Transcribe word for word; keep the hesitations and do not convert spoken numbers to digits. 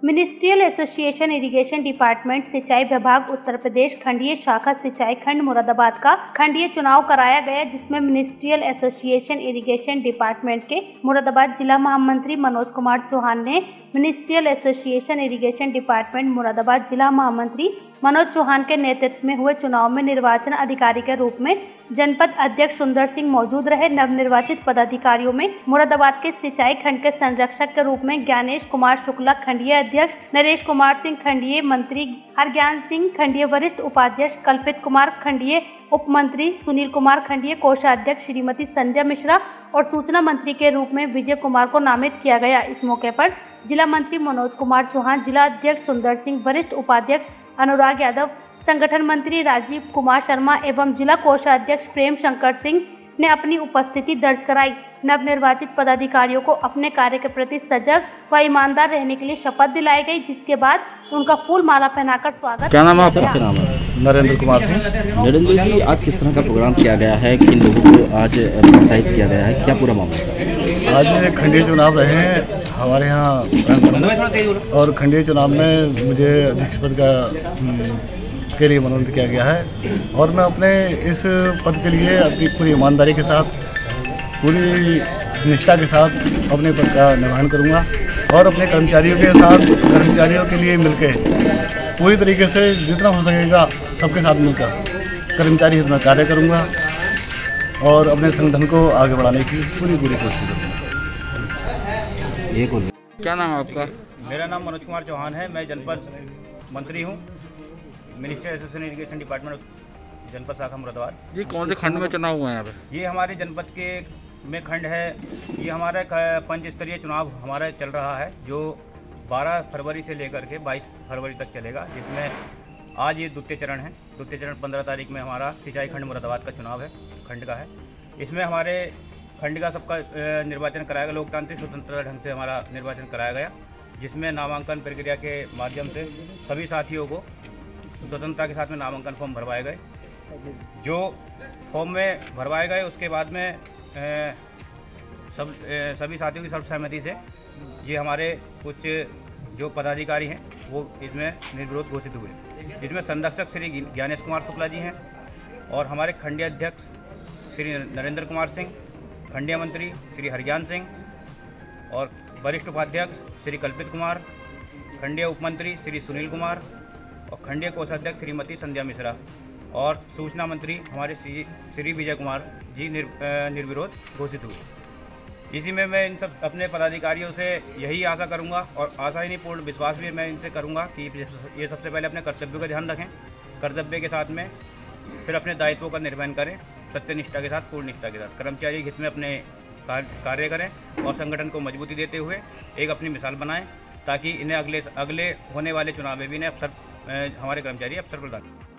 Ministerial association irrigation department सिंचाई विभाग उत्तर प्रदेश खंडीय शाखा सिंचाई खंड मुरादाबाद का खंडीय चुनाव कराया गया, जिसमें मिनिस्ट्रियल एसोसिएशन इरिगेशन डिपार्टमेंट के मुरादाबाद जिला महामंत्री मनोज कुमार चौहान ने ministerial association irrigation department Moradabad जिला महामंत्री मनोज चौहान के नेतृत्व में हुए चुनाव में निर्वाचन अधिकारी के रूप में जनपद अध्यक्ष सुंदर सिंह मौजूद रहे। नवनिर्वाचित पदाधिकारियों में मुरादाबाद के सिंचाई खंड के संरक्षक के रूप में ज्ञानेश कुमार शुक्ला खंडीय अध्यक्ष, नरेश कुमार सिंह खंडीय मंत्री, हरज्ञान सिंह खंडीय वरिष्ठ उपाध्यक्ष, कल्पित कुमार खंडीय उप मंत्री, सुनील कुमार खंडीय कोषाध्यक्ष, श्रीमती संध्या मिश्रा और सूचना मंत्री के रूप में विजय कुमार को नामित किया गया। इस मौके पर जिला मंत्री मनोज कुमार चौहान, जिला अध्यक्ष सुंदर सिंह, वरिष्ठ उपाध्यक्ष अनुराग यादव, संगठन मंत्री राजीव कुमार शर्मा एवं जिला कोषाध्यक्ष प्रेम शंकर सिंह ने अपनी उपस्थिति दर्ज कराई। नवनिर्वाचित पदाधिकारियों को अपने कार्य के प्रति सजग व ईमानदार रहने के लिए शपथ दिलाई गई, जिसके बाद उनका फूल माला पहनाकर स्वागत। क्या नाम है आपका? क्या नाम है? नरेंद्र कुमार सिंह। नरेंद्र जी, आज किस तरह का प्रोग्राम किया गया है, किन लोगों को आज प्रोत्साहित किया गया है, क्या पूरा मामला है? आज खंडीय चुनाव रहे हैं हमारे यहाँ और खंडीय चुनाव में मुझे अध्यक्ष पद का के लिए मनोनीत किया गया है और मैं अपने इस पद के लिए अपनी पूरी ईमानदारी के साथ, पूरी निष्ठा के साथ अपने पद का निर्वहन करूंगा और अपने कर्मचारियों के साथ कर्मचारियों के लिए मिलकर पूरी तरीके से जितना हो सकेगा सबके साथ मिलकर कर्मचारी हित में कार्य करूंगा और अपने संगठन को आगे बढ़ाने की पूरी पूरी कोशिश करूँगा। क्या नाम है आपका? मेरा नाम मनोज कुमार चौहान है। मैं जनपद मंत्री हूँ, मिनिस्ट्रियल एसोसिएशन इरिगेशन डिपार्टमेंट जनपद शाखा मुरादाबाद। ये कौन से खंड में चुनाव हुआ है यहाँ पे? ये हमारे जनपद के में खंड है। ये हमारा पंच स्तरीय चुनाव हमारा चल रहा है, जो बारह फरवरी से लेकर के बाईस फरवरी तक चलेगा, जिसमें आज ये द्वितीय चरण है। द्वितीय चरण पंद्रह तारीख में हमारा सिंचाई खंड मुरादाबाद का चुनाव है, खंड का है। इसमें हमारे खंड का सबका निर्वाचन कराया गया, लोकतांत्रिक स्वतंत्रता ढंग से हमारा निर्वाचन कराया गया, जिसमें नामांकन प्रक्रिया के माध्यम से सभी साथियों को स्वतंत्रता के साथ में नामांकन फॉर्म भरवाए गए। जो फॉर्म में भरवाए गए उसके बाद में ए, सब ए, सभी साथियों की सर्वसहमति से ये हमारे कुछ जो पदाधिकारी हैं वो इसमें निर्विरोध घोषित हुए, जिसमें संरक्षक श्री ज्ञानेश कुमार शुक्ला जी हैं और हमारे खंडीय अध्यक्ष श्री नरेंद्र कुमार सिंह, खंडीय मंत्री श्री हरज्ञान सिंह और वरिष्ठ उपाध्यक्ष श्री कल्पित कुमार, खंडीय उपमंत्री श्री सुनील कुमार और खंडीय कोषाध्यक्ष श्रीमती संध्या मिश्रा और सूचना मंत्री हमारे श्री श्री विजय कुमार जी निर, निर्विरोध घोषित हुए। इसी में मैं इन सब अपने पदाधिकारियों से यही आशा करूंगा और आशा ही नहीं पूर्ण विश्वास भी मैं इनसे करूंगा कि ये सबसे पहले अपने कर्तव्यों का ध्यान रखें, कर्तव्य के साथ में फिर अपने दायित्वों का निर्वहन करें, सत्यनिष्ठा के साथ, पूर्ण निष्ठा के साथ, कर्मचारी हित में अपने कार्य करें और संगठन को मजबूती देते हुए एक अपनी मिसाल बनाएं, ताकि इन्हें अगले अगले होने वाले चुनाव में भी इन्हें अवसर हमारे कर्मचारी अवसर प्रदान